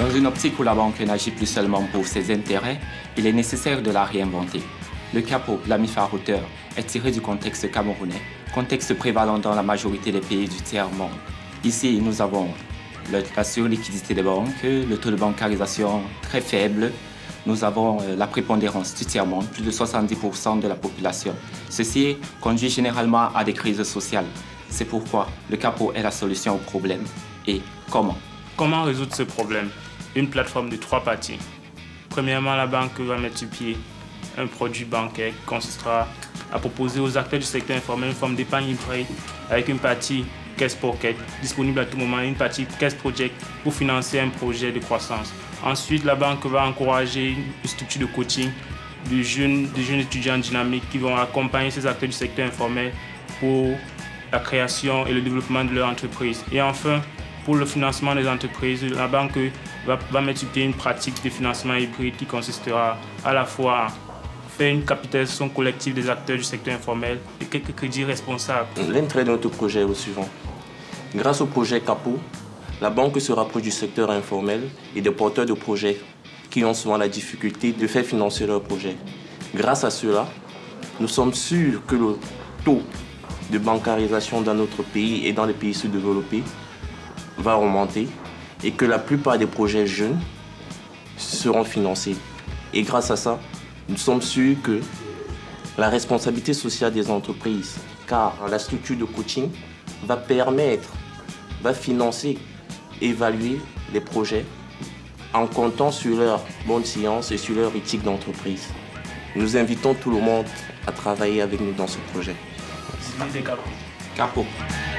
Dans une optique où la banque n'agit plus seulement pour ses intérêts, il est nécessaire de la réinventer. Le CAPO, l'ami phare auteur, est tiré du contexte camerounais, contexte prévalant dans la majorité des pays du tiers-monde. Ici, nous avons la surliquidité des banques, le taux de bancarisation très faible, nous avons la prépondérance du tiers-monde, plus de 70% de la population. Ceci conduit généralement à des crises sociales. C'est pourquoi le CAPO est la solution au problème. Et comment? Comment résoudre ce problème? Une plateforme de 3 parties. Premièrement, la banque va mettre sur pied un produit bancaire qui consistera à proposer aux acteurs du secteur informel une forme d'épargne hybride avec une partie Caisse Pocket disponible à tout moment et une partie Caisse Project pour financer un projet de croissance. Ensuite, la banque va encourager une structure de coaching de jeunes étudiants dynamiques qui vont accompagner ces acteurs du secteur informel pour la création et le développement de leur entreprise. Et enfin, pour le financement des entreprises, la banque va mettre sur pied une pratique de financement hybride qui consistera à la fois à faire une capitalisation collective des acteurs du secteur informel et quelques crédits responsables. L'intérêt de notre projet est le suivant. Grâce au projet CAPO, la banque se rapproche du secteur informel et des porteurs de projets qui ont souvent la difficulté de faire financer leurs projets. Grâce à cela, nous sommes sûrs que le taux de bancarisation dans notre pays et dans les pays sous-développés va augmenter et que la plupart des projets jeunes seront financés. Et grâce à ça, nous sommes sûrs que la responsabilité sociale des entreprises, car la structure de coaching va financer, évaluer les projets en comptant sur leur bonne science et sur leur éthique d'entreprise. Nous invitons tout le monde à travailler avec nous dans ce projet. Merci. CAPO.